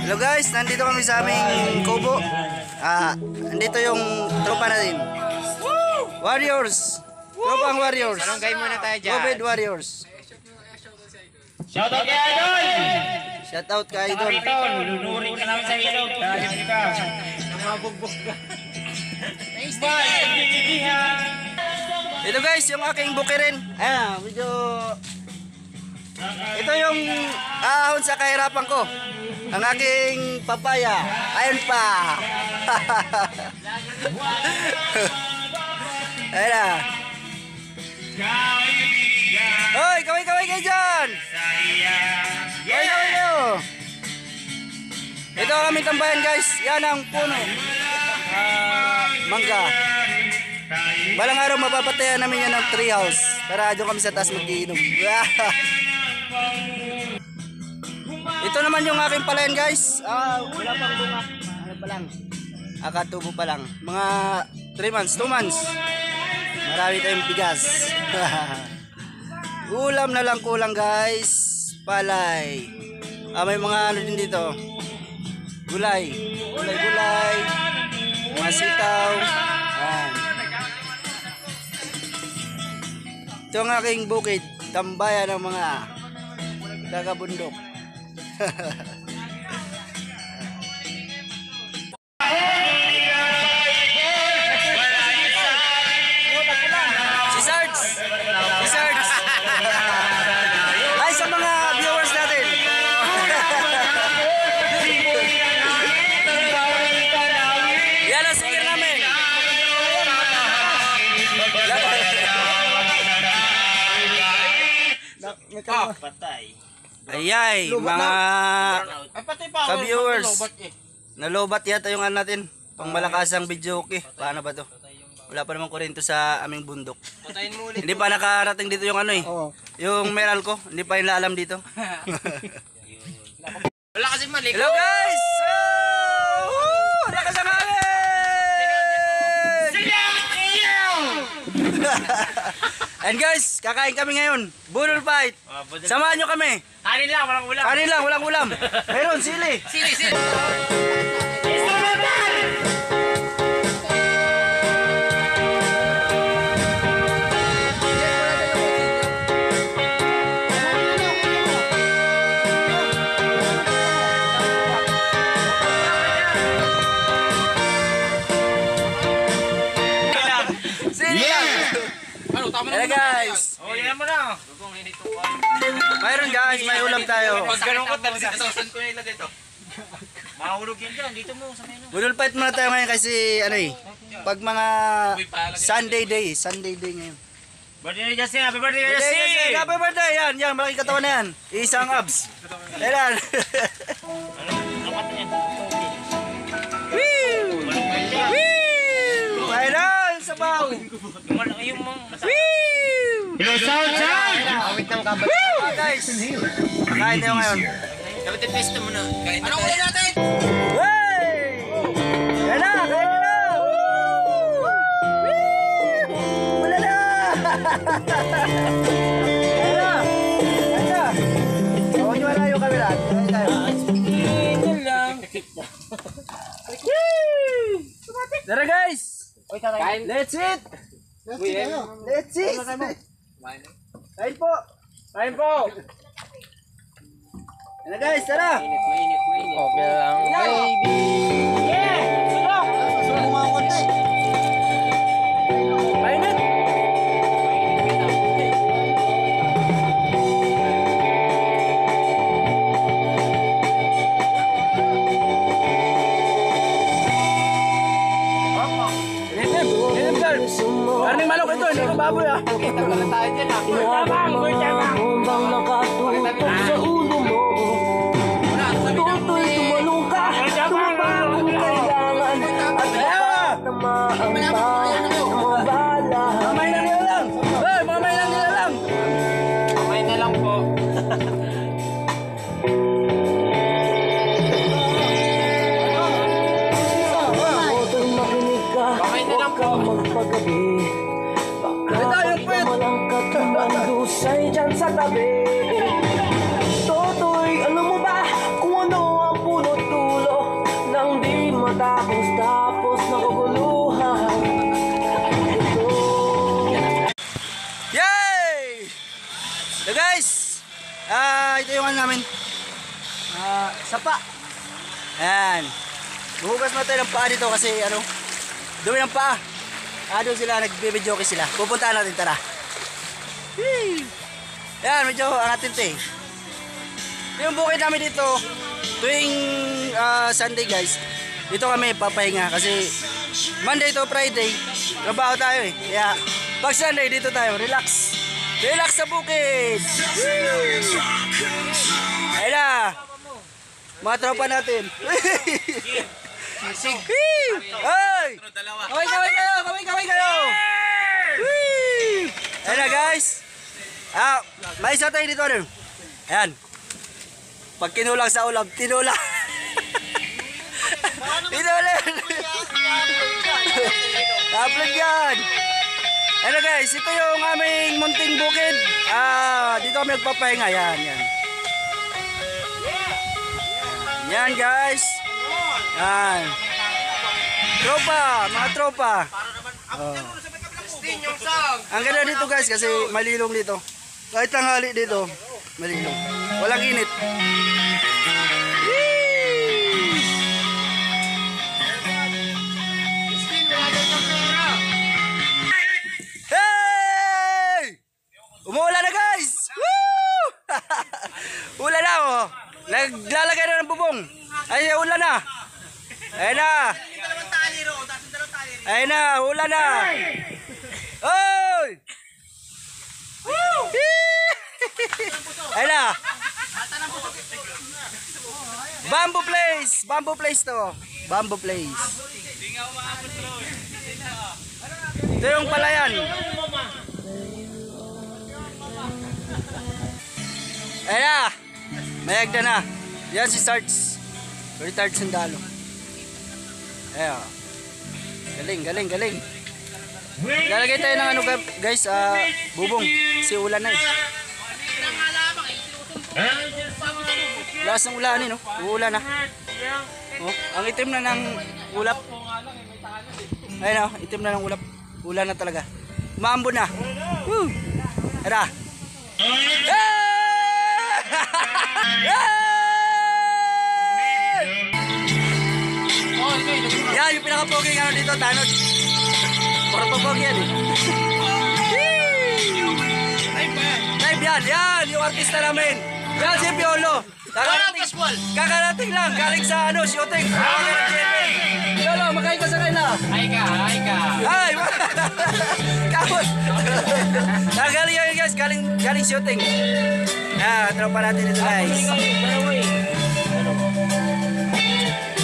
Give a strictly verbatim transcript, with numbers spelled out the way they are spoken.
Hello guys, nandito kami sa aming kubo. Ah, nandito yung tropa natin. Warriors. Tropang Warriors. Barangay muna tayo dyan. COVID Warriors. Shoutout kay Idol! Shoutout kay Idol. Idol, lunurin ka namin sa ilog. Kahit ka. Namabugbog ka. Thanks, Ito guys, yung aking bukirin. Ayan, medyo... Ito yung ahon sa kahirapan ko. Ang aking papaya. Ayun pa. Ayun na. Hoy, kaway-kaway kayo dyan. Kaway-kaway kayo. Ito ang aming tambayan guys. Yan ang puno. Uh, mangga. Balang araw mapapatayan namin yan ng tree house. Para doon kami sa taas mag-iinom. Ito naman yung aking palayan guys. Ah, wala pang bunga. Ano pa lang? Akatubo pa lang. Mga three months, two months. Marami tayong bigas. Ulam na lang kulang guys. Palay. Ah, may mga ano din dito. Gulay. Gulay-gulay. Mga sitaw. Ayan. Ito ang aking bukid. Tambayan ng mga taga-bundok. Si Sarge. Si Sarge. Hi sa mga viewers natin. Yan ang singer namin. Ah, patay. Ayay, mga ka-viewers. Nalobat yata yung ano natin. Pang malakasang video okay. Paano ba to? Wala pa namang kurento sa aming bundok. Hindi pa nakarating dito yung ano eh. Yung meral ko. Hindi pa yung alam dito. Wala kasi mali. Hello guys! Woo! Nakasangangin! And guys, kakain kami ngayon. Budol fight. Samahan nyo kami. Kanin lang, walang ulam. Kanin lang, walang ulam. Meron, sili. Sili, sili. Hello guys. Oh, yan mo na. Mayroon guys, may ulam tayo. Pag ganun ko, talusin ko na ilagay ito. Mahulog yan dyan, dito mo sa menu. Budol fight muna tayo ngayon kasi ano eh. Pag mga Sunday day, Sunday day ngayon. Birthday ni Justin, happy birthday ni Birthday, Justin! Justin, happy birthday! Yan, yan, malaking katawan na yan. Isang abs. Yan. Woo! Woo! Viral sa baw! Yung mga... Hello, sound sound! Awit ng kabat. Woo! Guys, kain tayo ngayon. Dapat i-pesta mo na. Anong ulan natin? Hey! Yan na, kain na! Woo! Wala na! Yan na! Yan na! Huwag nyo na yung camera. Kain tayo. Yan lang. Tara guys! Let's eat! Let's eat! Kain po! Kain po! Yan na guys, tara! Okay lang, baby! Yeah! Sulok! Sulok mga konti! Mainit! Karning manok ito, hindi ko baboy ah. Kita ko na tayo dyan ah. Tabang, boy, tabang. Bang nakatutok sa ulo mo. Tutoy tumalong ka. Tumabang kung kailangan. At dapat na maambang ng mga bala. Mamay lang nila lang. Hey, mamay lang nila lang. Mamay na lang po. Tutoy makinig ka. Mamay na lang po. Magpagabi. Ito yung pwede. Malangkat mandusay dyan sa tabi. Totoy, alam mo ba kung ano ang punot yung ano namin. Ah, sapa. Ayan. Buhugas mo tayo ng paa dito kasi ano, dumi ng paa. Ah, doon sila, nag-video sila. Pupuntahan natin, tara. Whee! Ayan, medyo angatin ito eh. Yung bukid namin dito, tuwing ah, Sunday guys, dito kami papahinga kasi Monday to Friday, trabaho tayo eh. Kaya pag Sunday dito tayo, relax. Relax sa bukid. Woo! Ayun na. Mga tropa natin. Hey! Ay! Kaway, kaway kayo! Kaway, kaway kayo! Whee! Ayun na guys. Ah, may isa tayo dito. Ano? Ayan. Pag kinulang sa ulam, tinulang. Dito ulit. Taplag yan. Ano guys, ito yung aming munting bukid. Ah, dito kami nagpapahinga. Yan, yan. Yan guys. Yan. Tropa, mga tropa. Oh. Ang ganda dito guys kasi malilong dito. Kahit tanghali dito, malilong. Walang init. Umuulan na guys! Woo! Ulan na oh. Naglalagay na ng bubong. Ay, ulan na. Ayun na. Ayun na, ulan na. Oy! Woo! Ayun na. Bamboo place. Bamboo place to. Bamboo place. Ito yung palayan. Ayun na. Mayagda na. Yan si Sarge. Retired sundalo. Ayun. Galing, galing, galing. Lalagay tayo ng ano guys, uh, bubong. Si ulan na eh. Lakas ng ulanin, no? Uulan na. Oh, ang itim na ng ulap. Ayun, oh, itim na ng ulap. Ulan na talaga. Maambo na. Woo! Tara. Yeah! Yan, yung pinaka-poging ano dito, tanod. Puro pagpog yan eh. Live yan, yan, yung artista namin. Yan si Piolo. Kakarating, kakarating lang, galing sa ano, shooting. Piolo, makain ka sa kanila. Ay ka, ay ka. Ay, kapos. Galing yan guys, galing, galing shooting. Ah, tropa natin ito guys.